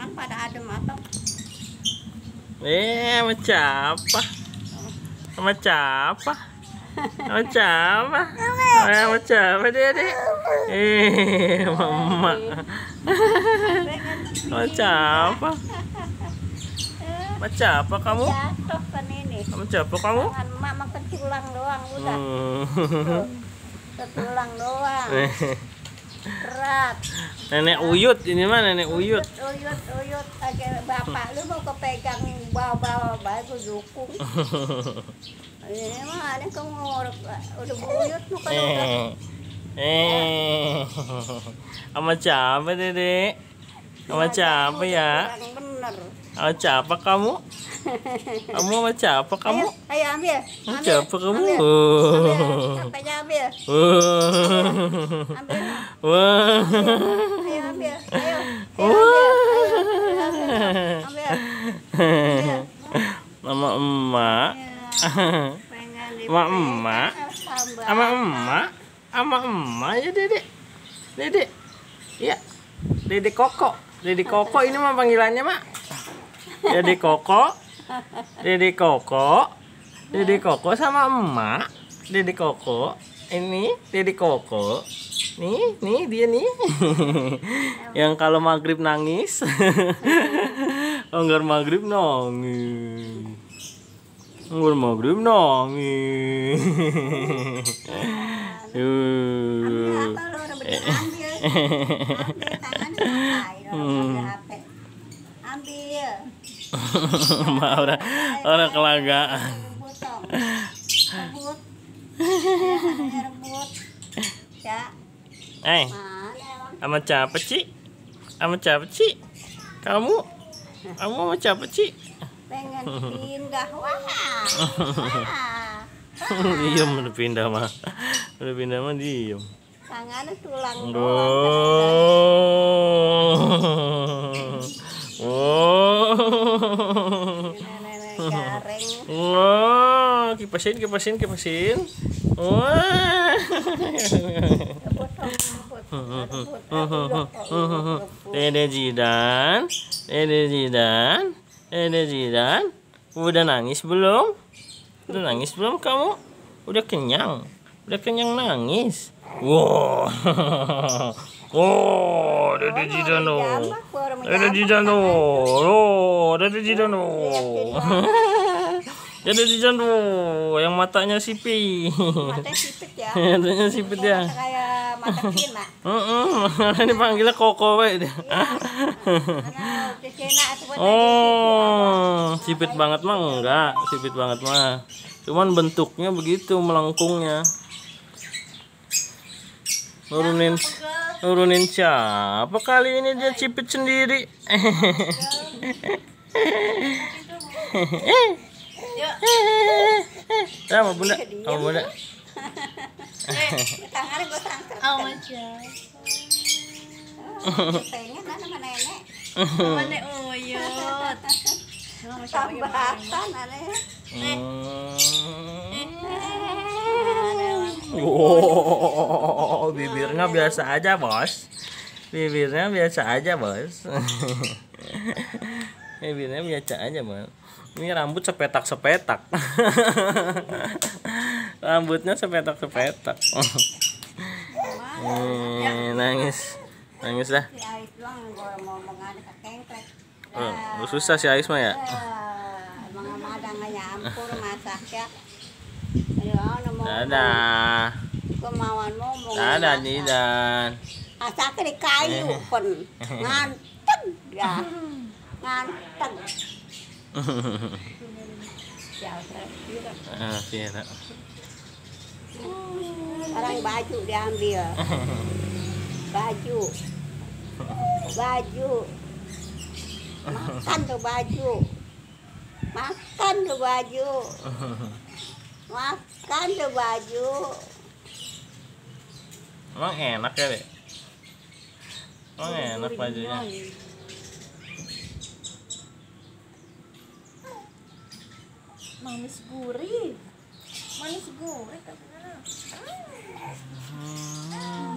pada adem apa? Macam apa? Macam apa? Macam apa? Macam apa dia? Mama. Macam apa? Macam apa kamu? Jatuh kan ini. Macam apa kamu? Mak makan tulang doang udah. Tulang doang. Berat. Nenek Uyut ini mah nenek Uyut. Uyut aja bapak lu mau kepegang bawa bagus dukung. Ini mah ada kamu udah buyut mau kan udah. Sama siapa Dedek? Sama siapa ya? Bener. Sama siapa kamu? Kamu sama siapa kamu? Ayo ambil. Sama siapa kamu? Sampai ambil. Ambil. Wah. Ayo ambil. Ayo. Ambil. Mama emak. Sama emak. Sama emak. Sama emak ya Dedek. Dedek. Ya. Dedek Koko. Dedek Koko ini mah panggilannya, Mak. Dedek Koko. Dedek Koko. Dedek Koko sama emak. Dedek Koko. Ini Dedek Koko. Nih dia nih. Yang kalau maghrib nangis. Anggar maghrib nangis. Anggar maghrib nangis. Ambil. Orang kelagaan. Rebut. Ya. Sama siapa, Ci? Sama siapa, Ci? Kamu sama siapa, Ci? Pengen pindah. Wah. Diem udah pindah mah. Udah pindah mah diem. Tangannya tulang doang. Nenek gareng. Wah, kipasin. Wah. Dede Jidan. Udah nangis belum? Udah nangis belum kamu? Udah kenyang? Udah kenyang nangis? Wow. Oh, Dede Jidan dong. Dede Jidan dong. Dede Jidan dong. Dede Jidan dong. Yang matanya sipit. Matanya sipit ya. Matanya sipit ya. Kayak mata Cina. Ini panggilnya Koko we. Oh, sipit banget mah enggak, sipit banget mah. Cuman bentuknya begitu melengkungnya. Nurunin siapa kali ini dia cipit sendiri. Sama bunda, sama bunda. Tangannya gue tangkap. Pengen sama nenek. Sama Nek Uyut. Tambahkan aneh. Oh, bibirnya biasa aja, Bos. Bibirnya biasa aja, Bos. Bibirnya biasa aja, Bos. Ini rambut sepetak-sepetak. Rambutnya sepetak-sepetak. Nangis dah. Si Ais doang gue mau ngomongin ke kengklek. Susah si Ais mah ya. Emang ada nggak nyampur masak ya. Dadah. Kemauan ngomong. Dadah Jidan. Masaknya di kayu pun nganteng ya. Nganteng. Vira. Sekarang baju diambil. Baju. Makan tuh baju. Makan tuh baju. Emang enak ya, Dek? Emang enak bajunya. Manis gurih katanya.